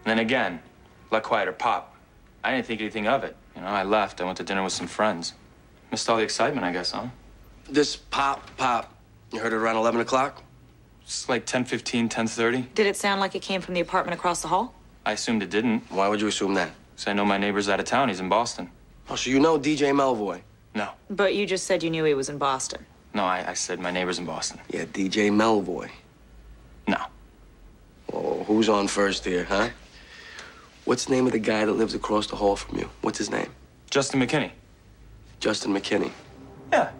then again, a lot quieter pop. I didn't think anything of it. You know, I left. I went to dinner with some friends. Missed all the excitement, I guess, huh? This pop, you heard it around 11 o'clock? It's like 10:15, 10:30. Did it sound like it came from the apartment across the hall? I assumed it didn't. Why would you assume that? Because I know my neighbor's out of town. He's in Boston. Oh, so you know DJ Melvoy? No. But you just said you knew he was in Boston. No, I said my neighbor's in Boston. Yeah, DJ Melvoy. No. Oh, who's on first here, huh? What's the name of the guy that lives across the hall from you? What's his name? Justin McKinney. Justin McKinney. Yeah.